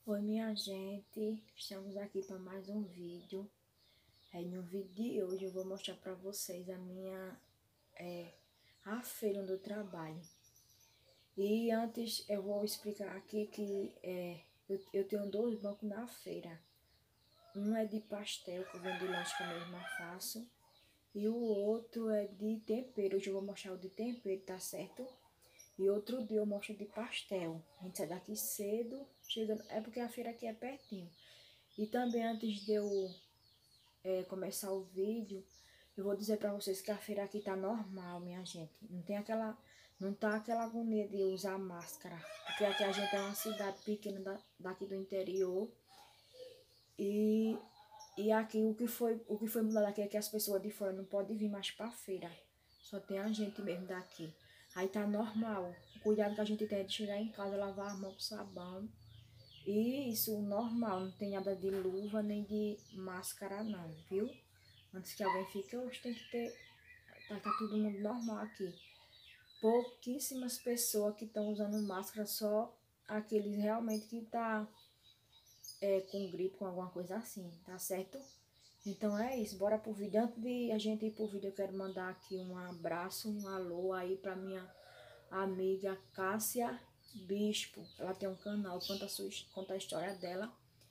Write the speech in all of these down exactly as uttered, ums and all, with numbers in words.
Oi, minha gente, estamos aqui para mais um vídeo. É, no vídeo de hoje eu vou mostrar para vocês a minha é, a feira onde eu trabalho. E antes eu vou explicar aqui que é, eu, eu tenho dois bancos na feira. Um é de pastel, que eu vendo lanche que eu mesma faço. E o outro é de tempero. Hoje eu vou mostrar o de tempero, tá certo? E outro dia eu mostro de pastel. A gente sai daqui cedo, chega, é porque a feira aqui é pertinho. E também antes de eu é, começar o vídeo, eu vou dizer pra vocês que a feira aqui tá normal, minha gente. Não tem aquela, não tá aquela agonia de usar máscara. Porque aqui a gente é uma cidade pequena da, daqui do interior. E, e aqui o que foi, o que foi mudado aqui é que as pessoas de fora não podem vir mais pra feira. Só tem a gente mesmo daqui. Aí tá normal. O cuidado que a gente tem é de chegar em casa, lavar a mão com sabão. E isso normal, não tem nada de luva nem de máscara não, viu? Antes que alguém fique, hoje tem que ter, tá, tá todo mundo normal aqui. Pouquíssimas pessoas que estão usando máscara, só aqueles realmente que tá é, com gripe, com alguma coisa assim, tá certo? Então é isso, bora pro vídeo. Antes de a gente ir pro vídeo, eu quero mandar aqui um abraço, um alô aí pra minha amiga Cássia Bispo. Ela tem um canal, conta a, sua, conta a história dela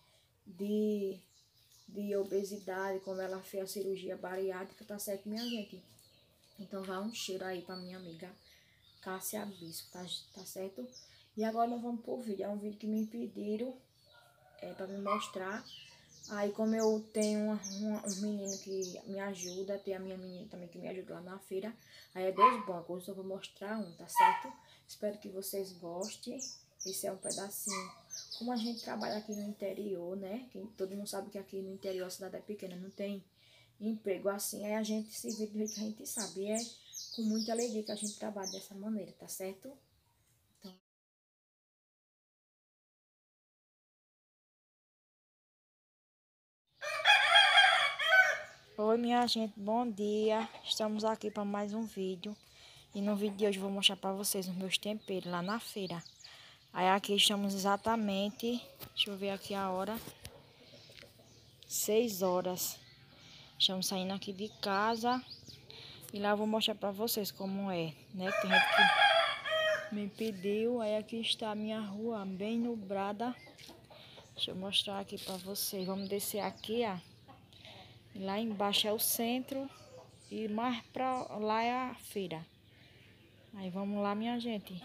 de, de obesidade, como ela fez a cirurgia bariátrica, tá certo, minha gente? Então vai um cheiro aí pra minha amiga Cássia Bispo, tá, tá certo? E agora nós vamos pro vídeo, é um vídeo que me pediram é, pra me mostrar. Aí como eu tenho uma, uma, um menino que me ajuda, tem a minha menina também que me ajuda lá na feira, aí é dois bancos, hoje eu vou mostrar um, tá certo? Espero que vocês gostem. Esse é um pedacinho. Como a gente trabalha aqui no interior, né? Que todo mundo sabe que aqui no interior a cidade é pequena, não tem emprego assim, aí a gente se vê do jeito que a gente sabe. E é com muita alegria que a gente trabalha dessa maneira, tá certo? Então... Oi, minha gente, bom dia. Estamos aqui para mais um vídeo. E no vídeo de hoje eu vou mostrar para vocês os meus temperos lá na feira. Aí aqui estamos exatamente, deixa eu ver aqui a hora, seis horas. Estamos saindo aqui de casa e lá eu vou mostrar para vocês como é, né? Tem gente que me pediu. Aí aqui está a minha rua bem nublada. Deixa eu mostrar aqui para vocês. Vamos descer aqui, ó. Lá embaixo é o centro e mais para lá é a feira. Aí vamos lá, minha gente.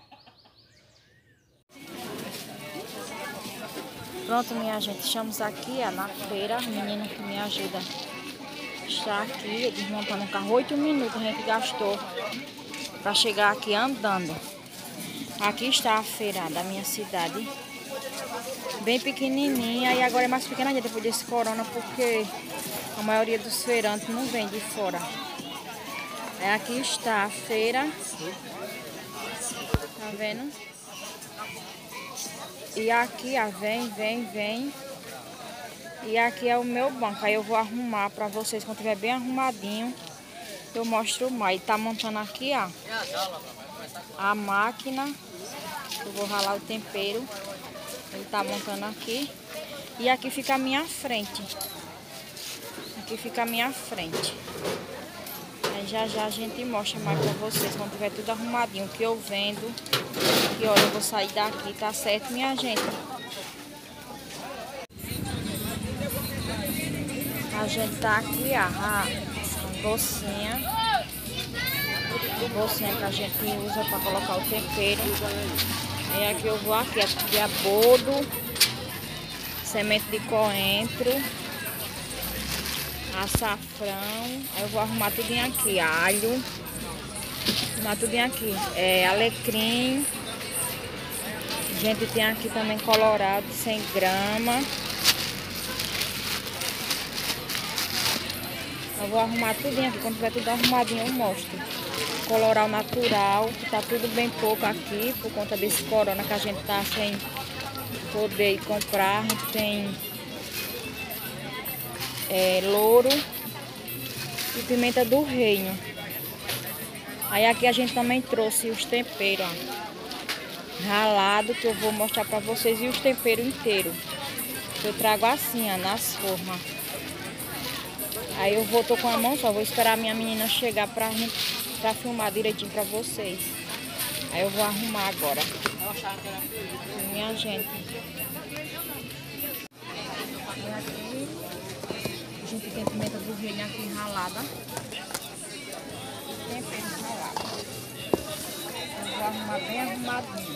Pronto, minha gente, estamos aqui ó, na feira. O menino que me ajuda está aqui desmontando o carro. Oito minutos a gente gastou para chegar aqui andando. Aqui está a feira da minha cidade, bem pequenininha, e agora é mais pequena ainda depois desse corona, porque a maioria dos feirantes não vem de fora. É, aqui está a feira, tá vendo? E aqui, ó, vem, vem, vem. E aqui é o meu banco. Aí eu vou arrumar pra vocês. Quando tiver bem arrumadinho, eu mostro mais. Ele tá montando aqui, ó, a máquina. Eu vou ralar o tempero. Ele tá montando aqui. E aqui fica a minha frente. Aqui fica a minha frente. Aí já já a gente mostra mais pra vocês. Quando tiver tudo arrumadinho, que eu vendo. E olha, eu vou sair daqui, tá certo, minha gente? A gente tá aqui, ó, a bolsinha. Bolsinha que a gente usa pra colocar o tempero. E aqui eu vou aqui, aqui é boldo, semente de coentro, açafrão. Aí eu vou arrumar tudinho aqui, alho. Arrumar tudinho aqui. É alecrim. A gente tem aqui também colorado, cem gramas. Eu vou arrumar tudinho aqui, quando tiver tudo arrumadinho eu mostro. Colorau natural, que tá tudo bem pouco aqui, por conta desse corona que a gente tá sem poder ir comprar. A gente tem é, louro e pimenta do reino. Aí aqui a gente também trouxe os temperos, ó. ralado que eu vou mostrar pra vocês e os temperos inteiros. Eu trago assim, ó, nas formas. Aí eu vou, tô com a mão só, vou esperar a minha menina chegar pra, pra filmar direitinho pra vocês. Aí eu vou arrumar agora. Minha gente. E aqui, a gente tem pimenta do reino aqui ralada. E tempero ralado. Eu vou arrumar bem arrumadinho.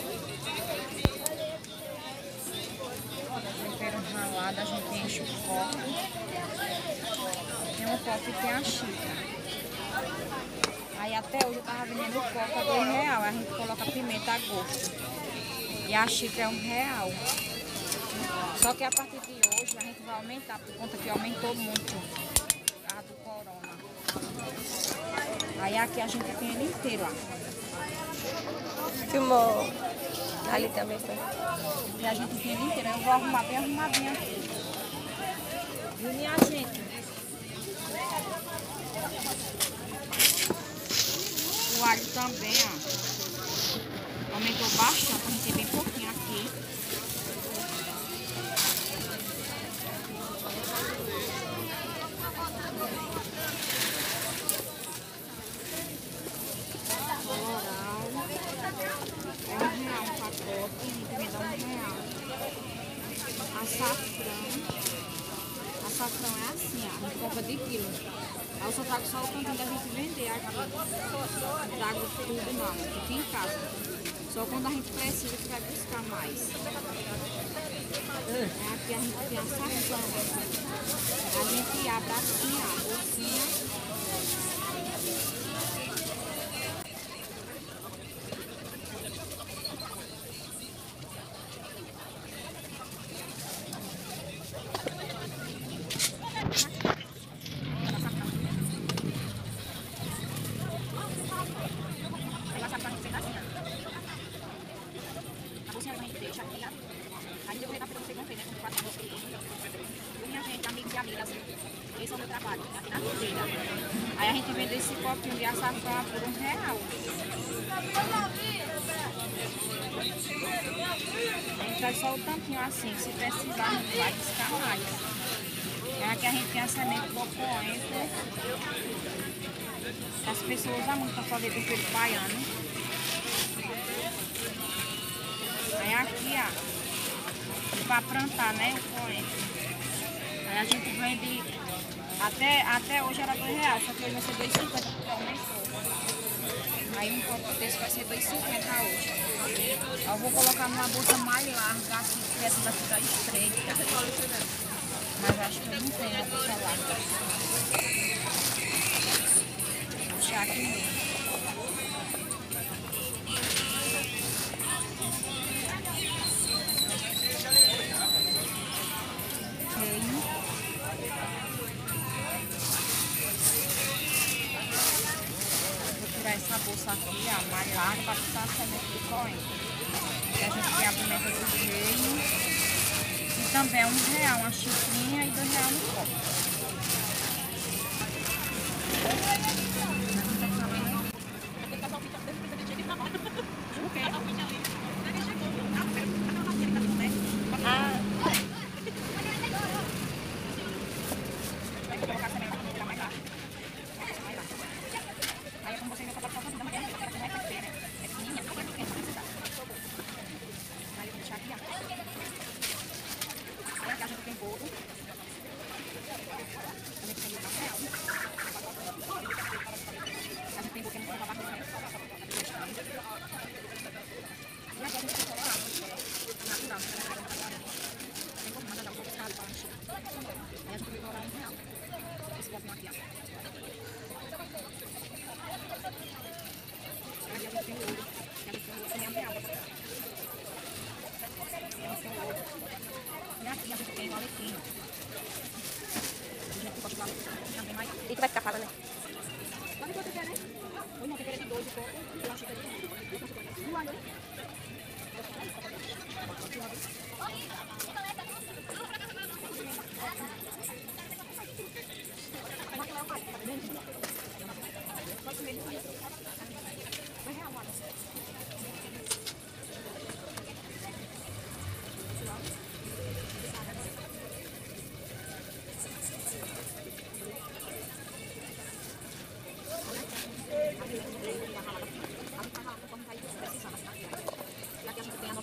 Tempero ralado, a gente enche o copo. Tem um copo e tem a xícara. Aí até hoje eu tava vendendo o copo a dois reais. A gente coloca pimenta a gosto. E a xícara é um real. Só que a partir de hoje a gente vai aumentar, por conta que aumentou muito por causa do corona. Aí aqui a gente tem ele inteiro, ó. Filmou. Ali também foi. E a gente tem ele inteiro. Eu vou arrumar bem arrumadinho aqui. Viu, minha gente? O alho também, ó. Aumentou bastante, a gente tem bem pouquinho aqui. É um real um pacote, a gente vai dar um real. Açafrão. Açafrão é assim, ó, a gente compra de quilo. Aí eu só trago só o cantinho da gente vender aqui. Não trago tudo não, aqui em casa. Só quando a gente precisa que vai buscar mais. É, aqui a gente tem açafrão. A gente abre assim, ó, a bolsinha. Esse é o meu trabalho, aqui na feira. Aí a gente vende esse copinho de açafrão por um real. A gente traz só o tampinho assim, se precisar não vai buscar mais. É aqui a gente tem a semente do coentro. As pessoas usam muito para fazer tempero baiano. Aí aqui, ó, para plantar, né, o coentro. Aí a gente vende, até, até hoje era dois reais, só que hoje vai ser dois e cinquenta porque aumentou. Aí um copo desse vai ser dois e cinquenta hoje. Eu vou colocar numa bolsa mais larga, assim, porque essa daqui tá estreita. Mas acho que eu não tenho a bolsa larga. Vou deixar aqui mesmo. Essa bolsa aqui, ó, mais larga para botar a semente de coentro. E a gente tem a pimenta do reino. E também um real, uma xicrinha e dois reais no copo. Ah. E que vai ficar fala, né?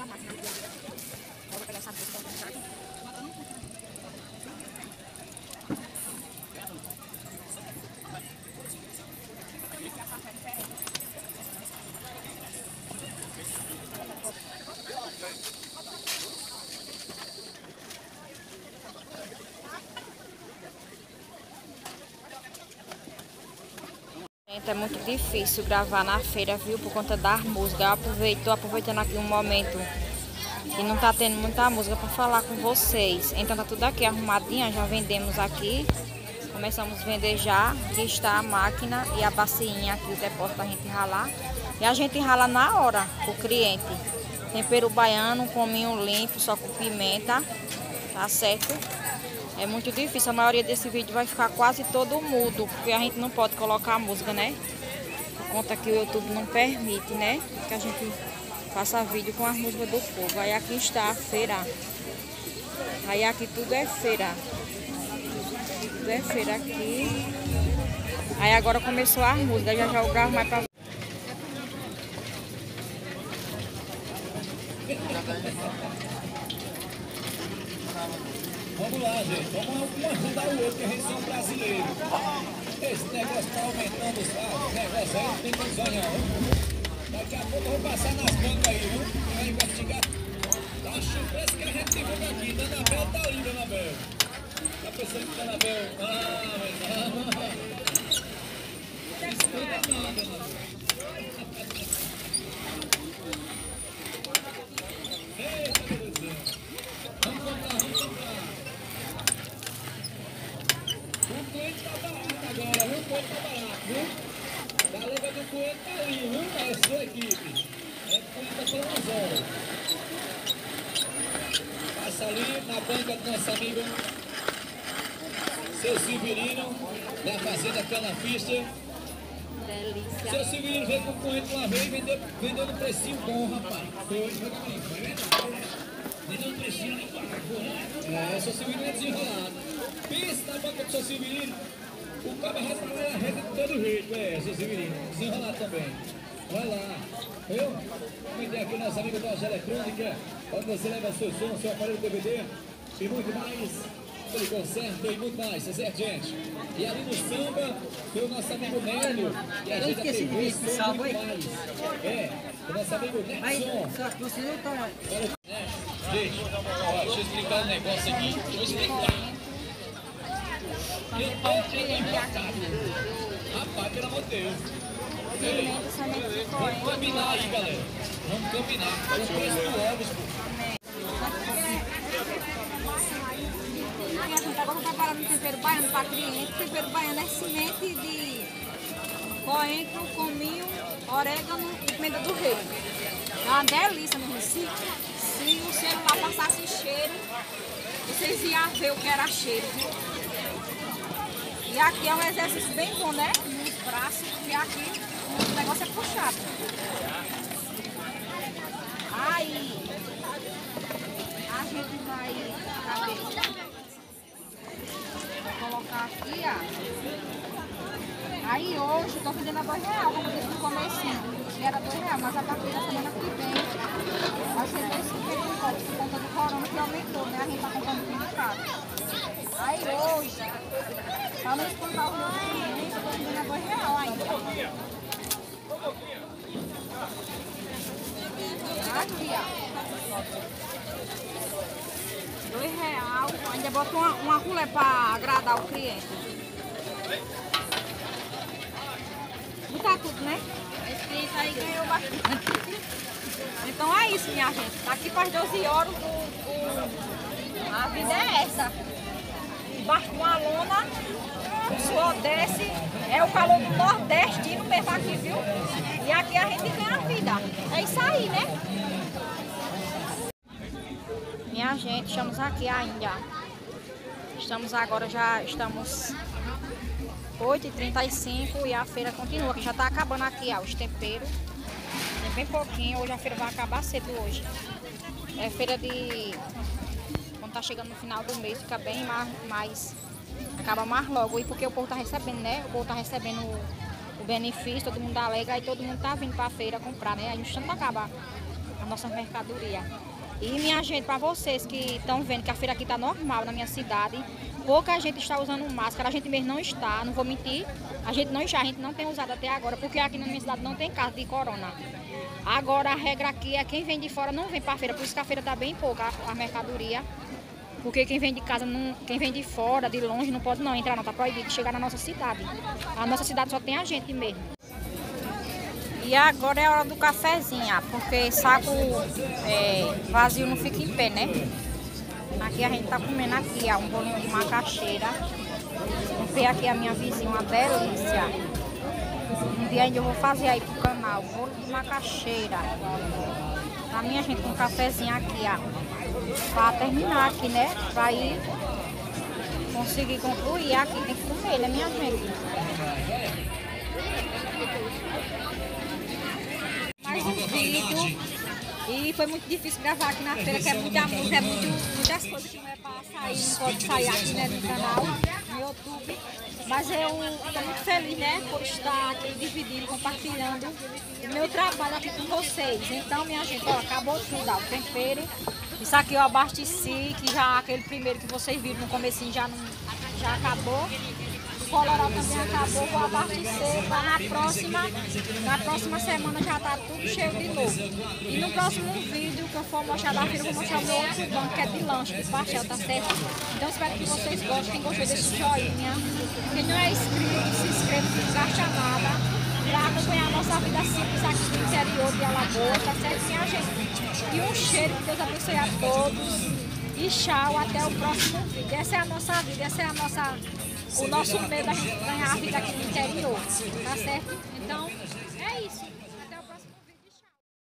essa máquina. Eu vou pegar essa música pra entrar aqui. Gente, é muito difícil gravar na feira, viu? Por conta das músicas. Eu aproveito, tô aproveitando aqui um momento que não tá tendo muita música para falar com vocês. Então tá tudo aqui arrumadinho, já vendemos aqui. Começamos a vender já. Aqui está a máquina e a bacinha aqui, o depósito pra gente ralar. E a gente rala na hora pro cliente. Tempero baiano, cominho limpo, só com pimenta. Tá certo? É muito difícil, a maioria desse vídeo vai ficar quase todo mudo, porque a gente não pode colocar a música, né? Por conta que o YouTube não permite, né? Que a gente faça vídeo com as músicas do povo. Aí aqui está a feira. Aí aqui tudo é feira. Tudo é feira aqui. Aí agora começou a música, já já eu gravo mais pra... Vamos lá, gente. Vamos um ajudar o outro, que a gente é um brasileiro. Esse negócio tá aumentando, sabe? O negócio aí não tem condição não. Daqui a pouco eu vou passar nas bancas aí, viu? Vai investigar. Acho o preço que a gente divulga aqui. Dona Bel tá ali, Dona Bel. Tá pensando que Dona Bel... Ah, mas... Não escuta nada, Dona Bel. Eita, meu Deus do céu. Vamos comprar, vamos comprar. O coentro tá barato agora, viu? O coentro tá barato, viu? A galera do coentro tá ali, viu? É a sua equipe. É coentro da Planozol. Passa ali na banca do nosso amigo Seu Severino, da Fazenda Canafista. Delícia. Seu Severino veio com o coentro uma vez e vendeu, vendeu no precinho bom, rapaz. Foi, foi comigo, foi verdade. Vendeu no precinho ali, é, Seu Severino é desenrolado. Pensa na banca do Seu Severino. O cara vai trabalhar a renda de todo jeito, é, Seu Severino. Desenrolado também. Vai lá. Eu comentei aqui nosso amigo da Loja Eletrônica, onde você leva seu som, seu aparelho D V D e muito mais. Ele conserta e muito mais, tá certo, gente? E ali no samba, tem o nosso amigo Nélio. E a gente esqueci de ver esse salvo aí. mais. É, o nosso amigo Nelson. Só que você não tá... É, gente, ó, deixa eu explicar um negócio aqui. Deixa eu explicar. Eu tô empacado. Rapaz, pelo amor de Deus. Ei, vamos combinar aí, galera. Vamos combinar. O preço do ovos, pô. Agora eu tô preparando tempero baiano para cliente. Tempero baiano é semente de coentro, cominho, orégano e pimenta do reino. É uma delícia no Recife. Se o celular passasse cheiro, vocês iam ver o que era cheiro, viu? E aqui é um exercício bem bom, né? Nos braços, porque aqui o negócio é puxado. Aí a gente vai... Cadê? Vou colocar aqui, ó. Aí hoje eu tô vendendo a dois reais, como eu disse no comecinho. Que era dois reais, mas a partir da semana que vem vai ser dois reais por conta do corona que aumentou, né? A gente tá comprando tudo de casa. Aí hoje, pra não espantar os meus clientes, eu tô vendendo a dois reais ainda. Aqui, ó. Dois reais, ainda boto uma, uma rolê para agradar o cliente. Botar tudo, né? Esse cliente aí ganhou bastante. Então é isso, minha gente. Daqui para as doze horas, o, o, a vida é essa. Debaixo de uma lona, o suor desce. É o calor do nordestino mesmo aqui, viu? E aqui a gente ganha a vida. É isso aí, né? Minha gente, estamos aqui ainda. Estamos agora, já estamos oito e trinta e cinco e a feira continua, que já está acabando aqui, ó, os temperos. Tem bem pouquinho, hoje a feira vai acabar cedo hoje. É feira de... Quando tá chegando no final do mês, fica bem mais... mais acaba mais logo. E porque o povo tá recebendo, né? O povo tá recebendo o, o benefício, todo mundo alega e todo mundo tá vindo pra feira comprar, né? A gente não acaba... A nossa mercadoria. E, minha gente, para vocês que estão vendo que a feira aqui está normal na minha cidade, pouca gente está usando máscara, a gente mesmo não está, não vou mentir, a gente não está, a gente não tem usado até agora, porque aqui na minha cidade não tem caso de corona. Agora a regra aqui é quem vem de fora não vem para a feira, por isso que a feira está bem pouca, a, a mercadoria. Porque quem vem de casa, não, quem vem de fora, de longe, não pode não entrar, não, está proibido chegar na nossa cidade. A nossa cidade só tem a gente mesmo. E agora é a hora do cafezinho, porque saco é, vazio não fica em pé, né? Aqui a gente tá comendo aqui, ó, um bolinho de macaxeira. Comprei aqui a minha vizinha, uma delícia. Um dia ainda eu vou fazer aí pro canal, bolo de macaxeira. A minha gente com um cafezinho aqui, ó. Pra terminar aqui, né? Pra ir conseguir concluir aqui, tem que comer, né, minha gente? Mais um vídeo. E foi muito difícil gravar aqui na feira, que é muita música, é muito, muitas coisas que não é pra sair, não pode sair aqui, né, no canal, no YouTube. Mas eu estou muito feliz, né, por estar aqui dividindo, compartilhando o meu trabalho aqui com vocês. Então, minha gente, ó, acabou tudo, ó, o tempero. Isso aqui eu abasteci, que já aquele primeiro que vocês viram no comecinho já, não, já acabou. O colorau também acabou, vou abastecer para na próxima, na próxima semana já tá tudo cheio de novo. E no próximo vídeo que eu for mostrar da feira, eu vou mostrar o meu outro banco que é de lanche, de pastel, tá certo? Então espero que vocês gostem, quem gostou desse joinha. Quem não é inscrito, se inscreva, não gasta nada. Para acompanhar a nossa vida simples aqui no interior de Alagoas, tá certo, minha gente? E um cheiro, que Deus abençoe a todos. E tchau, até o próximo vídeo. Essa é a nossa vida, essa é a nossa... o nosso medo da gente ganhar a vida aqui no interior, tá certo? Então, é isso.